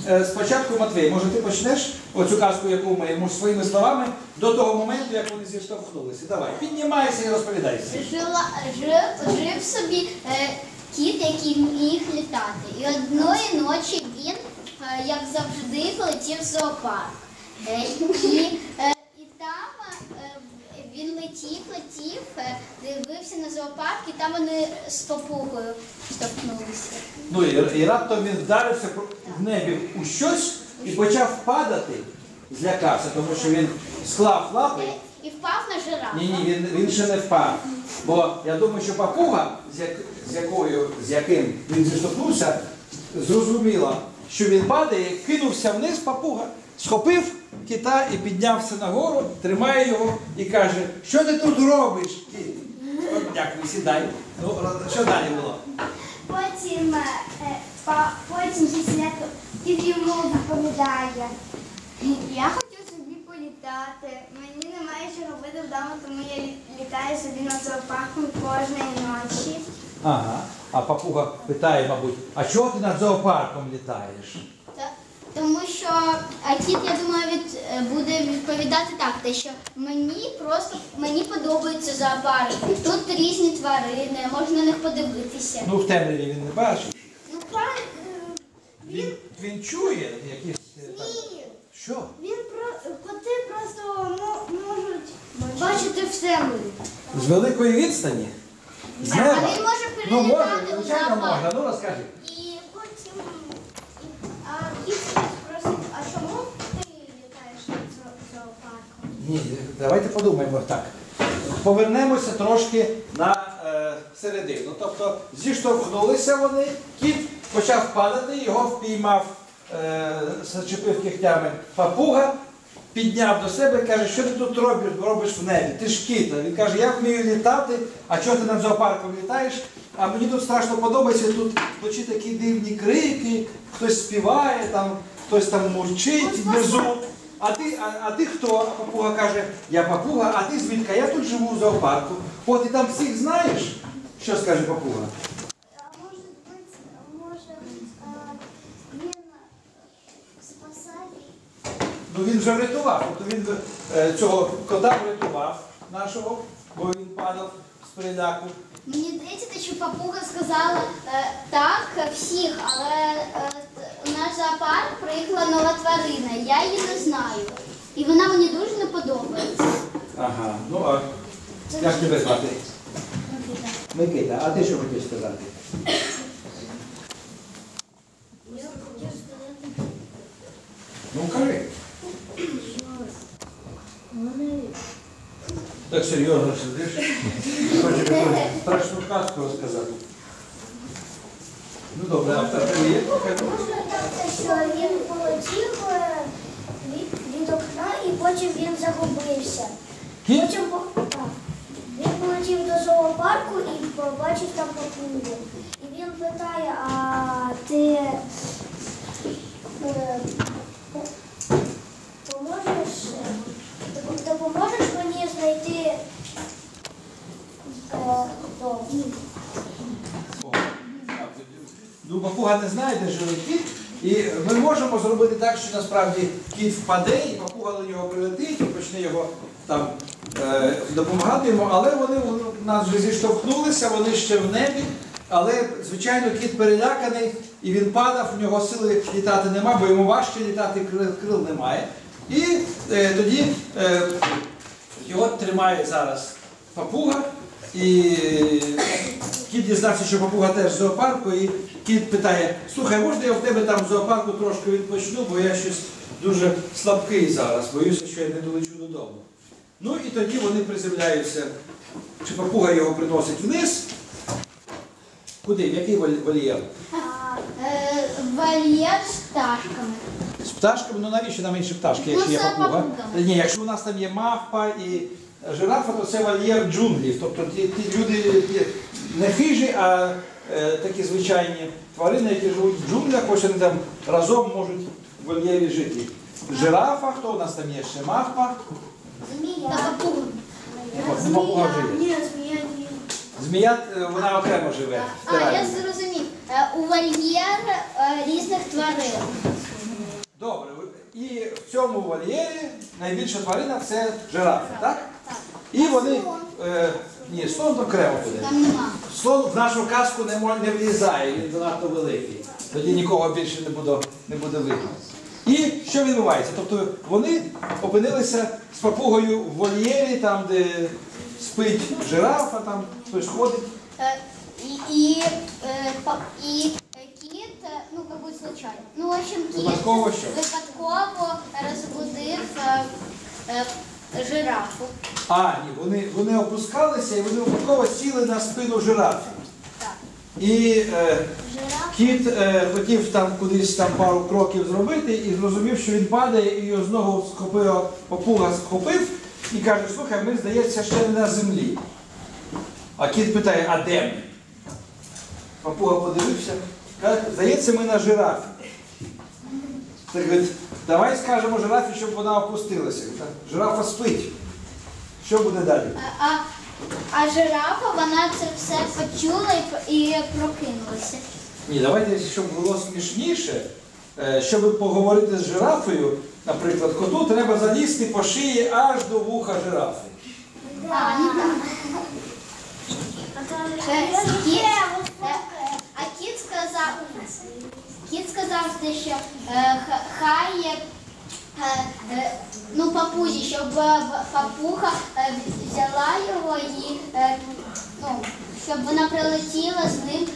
спочатку, Матвій, може ти почнеш оцю казку, яку ми йому своїми словами, до того моменту, як вони зіштовхнулися. Давай, піднімайся і розповідайся. Жив собі кіт, який міг літати. І одної ночі він, як завжди, полетів в зоопарк. І там він летів, дивився на зоопарк, і там вони з папугою штовхнулися. Ну і раптом він вдарився в небі у щось і почав падати, злякався, тому що він склав лапи. І впав на жирафа. Ні, він ще не впав. Бо я думаю, що папуга, з яким він зіштовхнувся, зрозуміла, що він падає, кинувся вниз, папуга, схопив кита і піднявся нагору, тримає його і каже: що ти тут робиш, кіт? От, дякую, сідай. Ну, що далі було? Потім кіт йому доповідає: я хотів собі політати, мені немає що робити вдома, тому я літаю собі над зоопарком кожної ночі. Ага. А папуга питає, мабуть, а чого ти над зоопарком літаєш? Тому що кіт, я думаю, буде відповідати так, те, що мені подобається зоопарк. Тут різні тварини, можна на них подивитися. Ну, в темряві він не бачить. Ну, правильно. Він чує якісь... Ні. Що? Коти просто можуть бачити в темряві. З великої відстані? З неба? А він може Ну, може, перелітати у звичайно зоопарк. можна. Ну, розкажи. І потім кіт просить: а чому ти літаєш над зоопарком? Ні, давайте подумаємо так. Повернемося трошки на середину. Тобто зіштовхнулися вони, кіт почав падати, його впіймав, зачепив кігтями папуга, підняв до себе і каже: що ти тут робиш в небі? Ти ж кіт. Він каже: я вмію літати, а чого ти над зоопарком літаєш? А мені тут страшно подобається, тут вночі такі дивні крики, хтось співає, хтось там мурчить внизу. А ти хто? А папуга каже: я папуга, а ти звідки? Я тут живу в зоопарку. От і там всіх знаєш? Що скаже папуга? Може, він спасає? Ну він вже врятував. Тобто він цього кота врятував нашого, бо він падав з переляку. Мені здається, що папуга сказала так всіх, але у наш зоопарк приїхала нова тварина, я її не знаю. І вона мені дуже не подобається. Ага, ну а як тебе звати? Микита, а ти що хотів сказати? Я хотів сказати. Ну кажи. Так серйозно сидиш? Хочеш страшну казку розказати. Ну добре, а в тебе є? Можна так, що він полетів від окна і потім він загубився. Кіт? Він полетів до зоопарку і побачив там папугу. І він питає: а ти допоможеш мені знайти дом? Ну, папуга не знає, де живе кіт, і ми можемо зробити так, що насправді кіт впаде, і папуга до нього прилетить, і почне його там допомагати йому, але вони в нас вже зіштовхнулися, вони ще в небі, але, звичайно, кіт переляканий, і він падав, у нього сили літати нема, бо йому важче літати, крил немає. І тоді його тримає зараз папуга, і кіт дізнався, що папуга теж з зоопарку, і кіт питає: слухай, можна я в тебе там в зоопарку трошки відпочну, бо я щось дуже слабкий зараз, боюся, що я не долечу додому. Ну і тоді вони приземляються, чи папуга його приносить вниз. Куди? В який вольєр? Вольєр з пташками. З пташками? Ну навіщо нам інші пташки, якщо є папуга? Ні, якщо у нас там є мавпа і жирафа, то це вольєр джунглів. Тобто ті люди не хижі, а такі звичайні тварини, які живуть в джунглях, ось вони там разом можуть в вольєрі жити. Жирафа, хто у нас там є ще? Мавпа? Змія. Та папуга. Папуга вже є. Ні, змія ні. Змія, вона окремо живе. Я зрозумів. У вольєр різних тварин. цьому вольєрі найбільша тварина це жирафа, так? І вони... ні, слон окремо буде. Там нема. Слон в нашу казку не влізає, він занадто великий. Тоді нікого більше не буде видно. І що відбувається? Тобто вони опинилися з папугою в вольєрі, там, де спить жирафа, там хтось ходить. И кіт, ну, как бы случайно. Ну, в общем, кіт Випадково що? випадково розбудив жирафу. Ні, вони опускалися і вони випадково сіли на спину жирафи. Так. І Жираф. кіт хотів там кудись там пару кроків зробити і зрозумів, що він падає, і його знову папуга схопив і каже, слухай, ми, здається, ще не на землі. А кіт питає, а де ми? Папуга подивився, каже, здається, ми на жирафі. Так говорить, давай скажемо жирафі, щоб вона опустилася. Жирафа спить. Що буде далі? А жирафа, вона це все почула і прокинулася. Ні, давайте, щоб було смішніше, щоб поговорити з жирафою, наприклад, коту треба залізти по шиї аж до вуха жирафи. Не так. А кіт сказав, що хай ну, папузі, щоб папуга взяла його і ну, щоб вона прилетіла з ним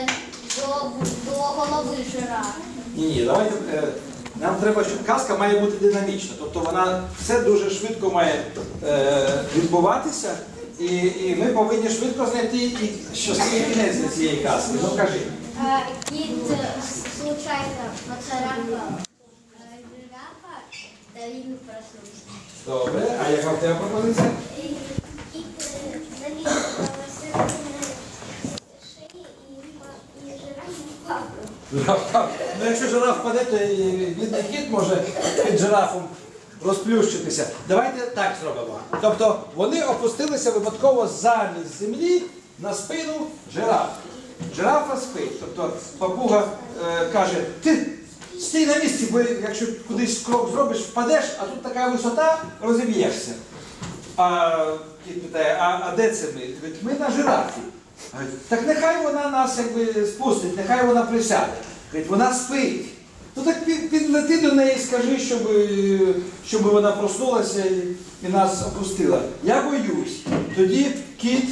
до голови жирафи. Ні, давайте, нам треба, щоб казка має бути динамічна, тобто вона все дуже швидко має відбуватися, і ми повинні швидко знайти і щасливий кінець для цієї казки. Ну, кажи. Кіт случайно поцарапав жирафа, та він проснувся. Добре, а яка в тебе пропозиція? Кіт заліз середину шиї і жираф впав. Ну, якщо жираф впаде, то і бідний кіт може під жирафом розплющитися. Давайте так зробимо. Тобто вони опустилися випадково замість землі на спину жирафа. Жирафа спить. Тобто папуга каже, ти стій на місці, бо якщо кудись крок зробиш, впадеш, а тут така висота, розіб'єшся. А кіт питає, а де це ми? Говорить, ми на жирафі. Так нехай вона нас якби спустить, нехай вона присяде. Говорить, вона спить. Ну так підлети до неї і скажи, щоб вона проснулася і нас опустила. Я боюсь. Тоді кіт,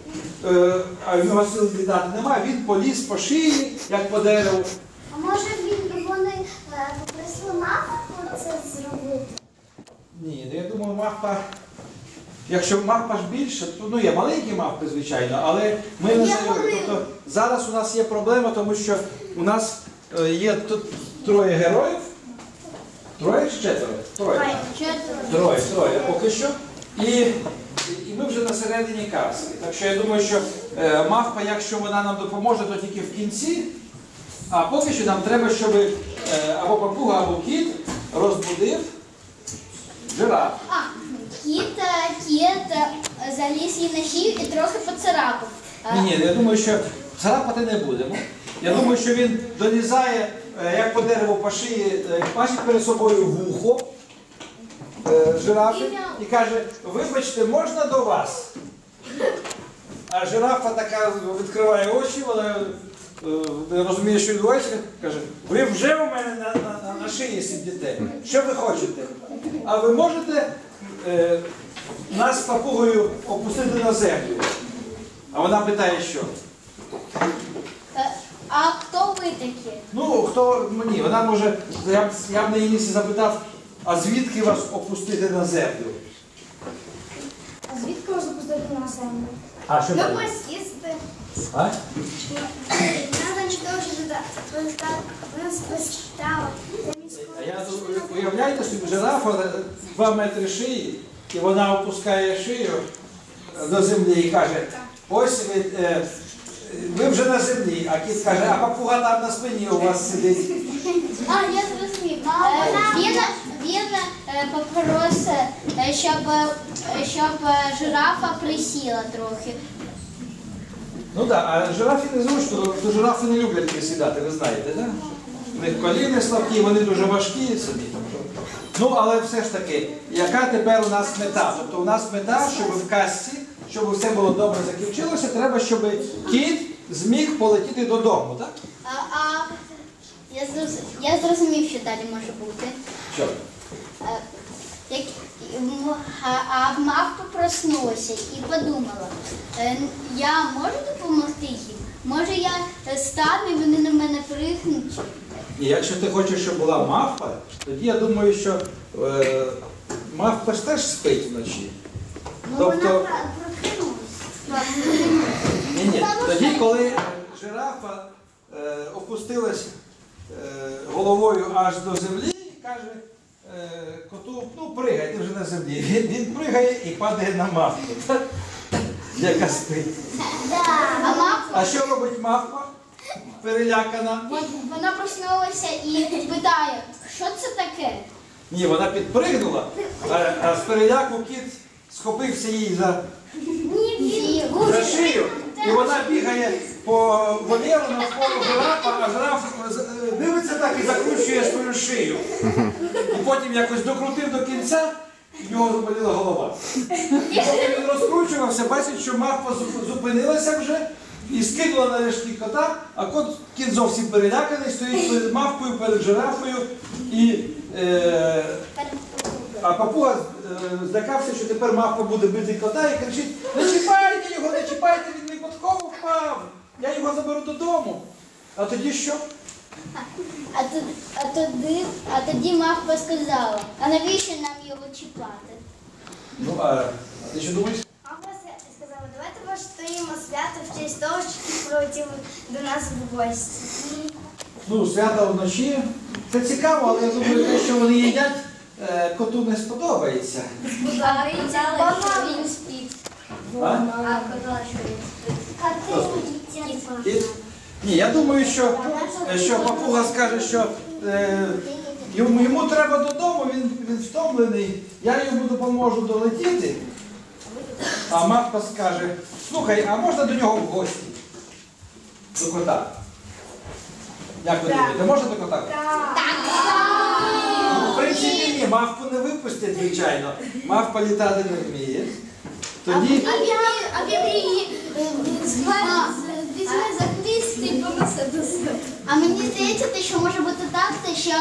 а в нього сил літати немає, він поліз по шиї, як по дереву. А може вони попросили мапу це зробити? Ні, я думаю, мавпа, якщо мавпа ж більше, то ну, є маленькі мавпи, звичайно, але ми не знайомі. Тобто зараз у нас є проблема, тому що у нас є тут троє героїв. Троє чи четверо? Троє поки що. І ми вже на середині казки. Так що я думаю, що мавпа, якщо вона нам допоможе, то тільки в кінці. А поки що нам треба, щоб або папуга, або кіт розбудив жираф. Кіт заліз їй на шию і трохи поцарапав. Ні, я думаю, що царапати не будемо. Я думаю, що він долізає, як по дереву по шиї, бачить перед собою вухо жирафи і каже, вибачте, можна до вас? А жирафа така відкриває очі, вона розуміє, що відбувається, каже, ви вже у мене на шиї сидите, що ви хочете? А ви можете нас з папугою опустити на землю? А вона питає, що? А хто ви такі? Ну, хто мені? Вона може, я б на її місці запитав, а звідки вас опустити на землю? А звідки можна пустити на землю? А що далі? Посісти. А? Надо нічого розпочитала. Уявляєте собі, жирафа 2 метри шиї, і вона опускає шию до землі і каже, ось ви вже на землі, а кіт каже, а папуга там на спині у вас сидить. Я зрозумів. Він попросить, щоб жирафа присіла трохи. Ну так, а жирафі незручно, то жирафи не люблять присідати, ви знаєте, так? У них коліни слабкі, вони дуже важкі собі. Ну, але все ж таки, яка тепер у нас мета? Тобто у нас мета, щоб в казці, щоб все було добре закінчилося, треба, щоб кіт зміг полетіти додому, так? Я зрозумів, що далі може бути. Що? А мавпа проснулася і подумала, я можу допомогти їм? Може я стану і вони на мене пригнуть? І якщо ти хочеш, щоб була мавпа, тоді я думаю, що мавпа ж теж спить вночі. Ну, вона прокинулась. Ні, тоді, коли жирафа опустилась головою аж до землі і каже коту, ну пригай, ти вже на землі. Він пригає і падає на мавпу, так? Яка спить. А що робить мавпа? Перелякана. Вона проснулася і питає, що це таке? Ні, вона підпригнула, а з переляку кіт схопився їй за шию. І вона бігає по вольєру навколо жирафа, а жираф дивиться так і закручує свою шию. І потім якось докрутив до кінця, в нього заболіла голова. І коли він розкручувався, бачить, що мавпа зупинилася вже і скинула нарешті кота, а кіт зовсім переляканий, стоїть перед мавпою, перед жирафою. А папуга злякався, що тепер мавпа буде бити кота і кричить: не чіпайте його, не чіпайте, він випадково впав, я його заберу додому. А тоді що? А тоді мавпа сказала, а навіщо нам його чіпати? Ну, а ти що думаєш? Мама сказала, давайте влаштуємо свято в честь того, що кіт прилетів до нас в гості. Ну, свято вночі. Це цікаво, але я думаю, те, що вони їдять, коту не сподобається. Казала, що він спить. А? Казала, що він спить. Кіт? Ні, я думаю, що папуга скаже, що йому треба додому, він втомлений, я йому допоможу долетіти. А мавпа скаже: слухай, а можна до нього в гості? До кота. Як ви думаєте, можна до кота? Ну, в принципі, ні, мавпу не випустять, звичайно. Мавпа літати не вміє. Тоді... А він її візьме за хвіст і понесе до себе. А мені здається, те, що може бути так, те, що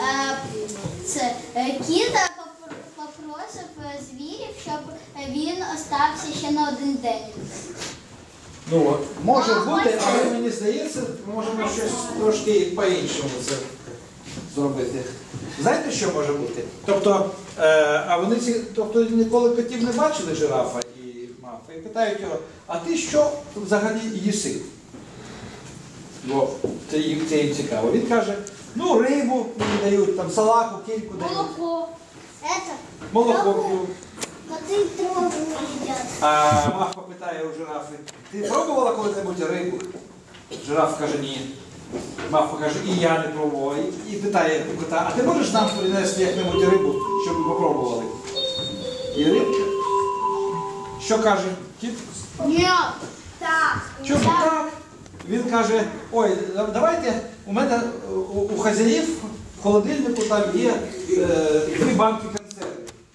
кіт попросив звірів, щоб він остався ще на один день. Ну, може бути, але мені здається, ми можемо щось трошки по-іншому це зробити. Знаєте, що може бути? Тобто, а вони ніколи котів не бачили, жирафа і мавпа, і питають його: а ти що взагалі їси? Бо це їм цікаво. Він каже: ну, рибу мені дають, там салаку, кільку дають. Молоко. Молоко п'ю. Коти траву їдять. А мавпа питає у жирафи: ти пробувала коли-небудь рибу? Жираф каже: ні. Мавпа каже: і я не пробувала. І питає у кота: а ти можеш нам принести як-небудь рибу, щоб ми попробували? І рибка. Що каже кіт? Ні. Так. Чому так? Він каже: ой, давайте, у мене у хазяїв в холодильнику там є 2 банки консервів.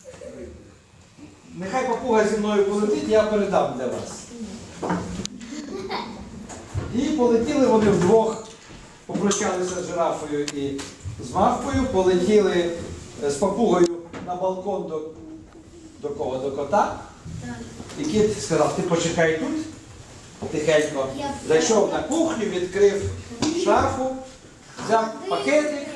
Нехай папуга зі мною полетить, я передам для вас. І полетіли вони вдвох, попрощалися з жирафою і з мавпою, полетіли з папугою на балкон до кого? До кота. І кіт сказав: ти почекай тут, тихенько. Зайшов на кухню, відкрив шафу, взяв пакетик,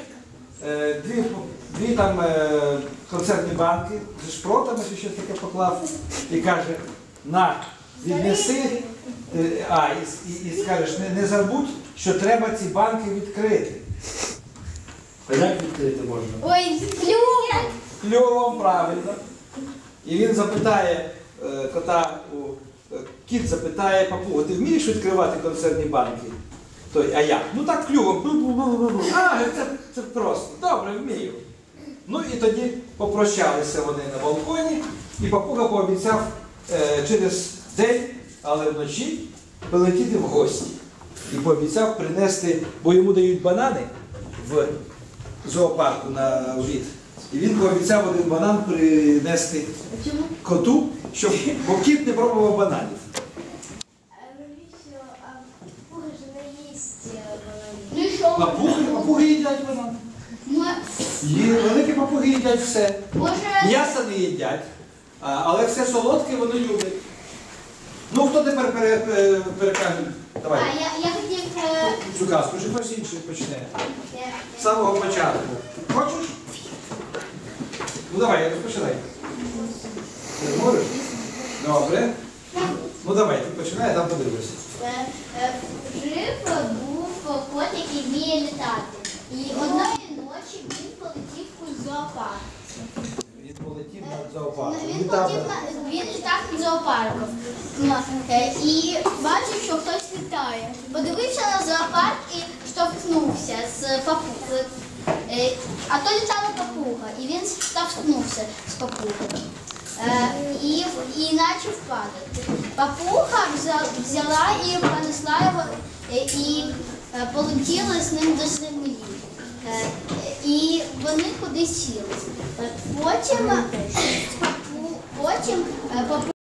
2 там консервні банки зі шпротами, чи щось таке поклав, і каже: на, віднеси, і скажеш, не забудь, що треба ці банки відкрити. А як відкрити можна? Ой, клюв! Клювом, правильно. І він запитає кота, кіт запитає папугу: ти вмієш відкривати консервні банки? Той: а як? Ну так, клювом. А, це просто. Добре, вмію. Ну і тоді попрощалися вони на балконі, і папуга пообіцяв через день, але вночі, прилетіти в гості. І пообіцяв принести, бо йому дають банани в зоопарку на обід. І він пообіцяв один банан принести коту, бо кіт не пробував бананів. Навіщо? Пуга ж не їсть бананів. Ну і що? Папуги їдять банан. Великі папуги їдять все. Може, М'яса не їдять, але все солодке вони люблять. Ну, хто тепер перекаже? Давай. я хотів... Цю казку, чи хтось інший почне. З самого початку. Хочеш? Ну давай, розпочинай. Ти можеш? Добре. Ну давай, ти починай, а там подивишся. Жив був кот, який вміє літати. І одної ночі він полетів у зоопарк. Він полетів над зоопарком. Він літав над зоопарком. І бачив, що хтось літає. Подивився на зоопарк і штовхнувся з папугою. А то літала папуга, і він штовхнувся з папугою. І почав падати. Папуга взяла і понесла його і полетіла з ним до землі. І вони кудись сіли. Потім папуга